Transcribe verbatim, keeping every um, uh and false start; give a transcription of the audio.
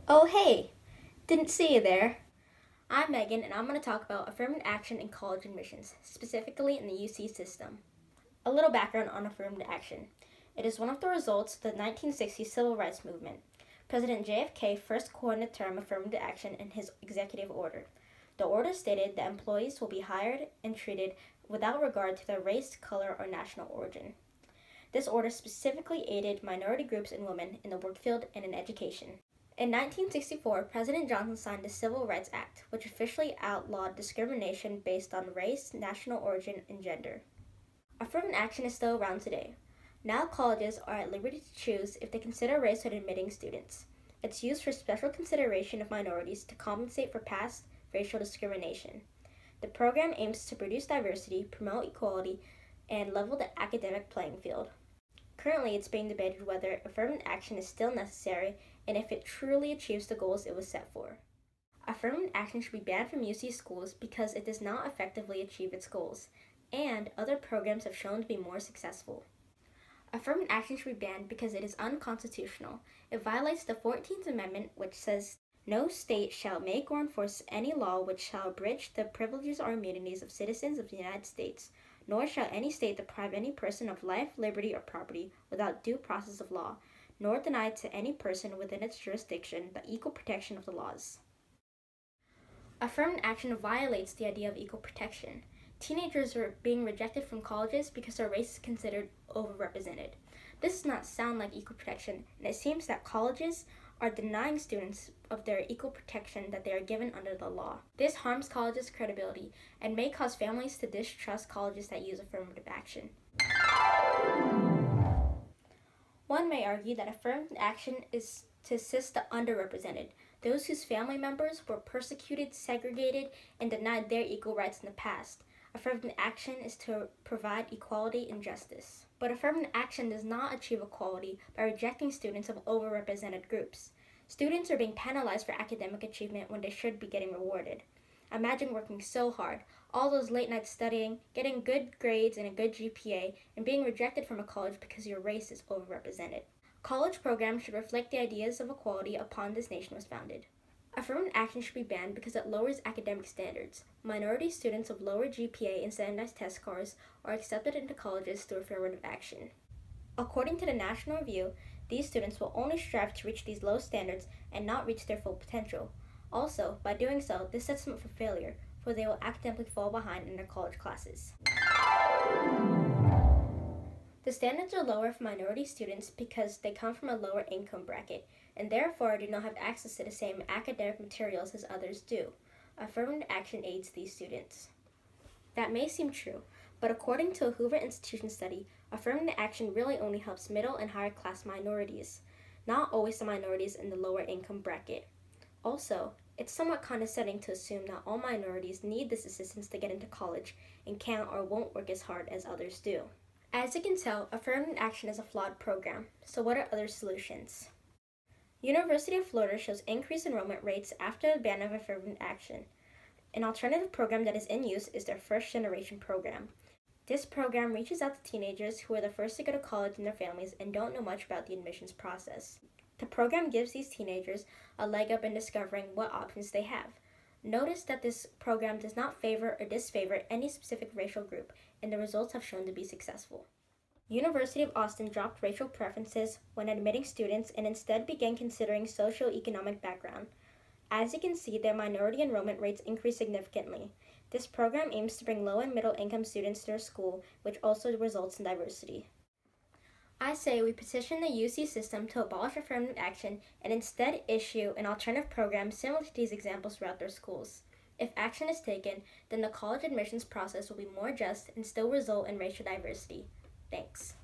Oh hey, didn't see you there. I'm Megan and I'm going to talk about affirmative action in college admissions, specifically in the U C system. A little background on affirmative action. It is one of the results of the nineteen sixties civil rights movement. President J F K first coined the term affirmative action in his executive order. The order stated that employees will be hired and treated without regard to their race, color, or national origin. This order specifically aided minority groups and women in the work field and in education. In nineteen sixty-four, President Johnson signed the Civil Rights Act, which officially outlawed discrimination based on race, national origin, and gender. Affirmative action is still around today. Now colleges are at liberty to choose if they consider race when admitting students. It's used for special consideration of minorities to compensate for past racial discrimination. The program aims to produce diversity, promote equality, and level the academic playing field. Currently, it's being debated whether affirmative action is still necessary and if it truly achieves the goals it was set for. Affirmative action should be banned from U C schools because it does not effectively achieve its goals, and other programs have shown to be more successful. Affirmative action should be banned because it is unconstitutional. It violates the fourteenth Amendment, which says, "No state shall make or enforce any law which shall abridge the privileges or immunities of citizens of the United States, nor shall any state deprive any person of life, liberty, or property without due process of law, nor deny to any person within its jurisdiction the equal protection of the laws." Affirmative action violates the idea of equal protection. Teenagers are being rejected from colleges because their race is considered overrepresented. This does not sound like equal protection, and it seems that colleges are denying students of their equal protection that they are given under the law. This harms colleges' credibility and may cause families to distrust colleges that use affirmative action. One may argue that affirmative action is to assist the underrepresented, those whose family members were persecuted, segregated, and denied their equal rights in the past. Affirmative action is to provide equality and justice. But affirmative action does not achieve equality by rejecting students of overrepresented groups. Students are being penalized for academic achievement when they should be getting rewarded. Imagine working so hard, all those late nights studying, getting good grades and a good G P A, and being rejected from a college because your race is overrepresented. College programs should reflect the ideas of equality upon this nation was founded. Affirmative action should be banned because it lowers academic standards. Minority students of lower G P A and standardized test scores are accepted into colleges through affirmative action. According to the National Review, these students will only strive to reach these low standards and not reach their full potential. Also, by doing so, this sets them up for failure, for they will academically fall behind in their college classes. The standards are lower for minority students because they come from a lower income bracket and therefore do not have access to the same academic materials as others do. Affirmative action aids these students. That may seem true, but according to a Hoover Institution study, affirmative action really only helps middle and higher class minorities, not always the minorities in the lower income bracket. Also, it's somewhat condescending to assume that all minorities need this assistance to get into college and can't or won't work as hard as others do. As you can tell, affirmative action is a flawed program. So what are other solutions? University of Florida shows increased enrollment rates after the ban of affirmative action. An alternative program that is in use is their first generation program. This program reaches out to teenagers who are the first to go to college in their families and don't know much about the admissions process. The program gives these teenagers a leg up in discovering what options they have. Notice that this program does not favor or disfavor any specific racial group, and the results have shown to be successful. University of Austin dropped racial preferences when admitting students and instead began considering socioeconomic background. As you can see, their minority enrollment rates increased significantly. This program aims to bring low and middle income students to their school, which also results in diversity. I say we petition the U C system to abolish affirmative action and instead issue an alternative program similar to these examples throughout their schools. If action is taken, then the college admissions process will be more just and still result in racial diversity. Thanks.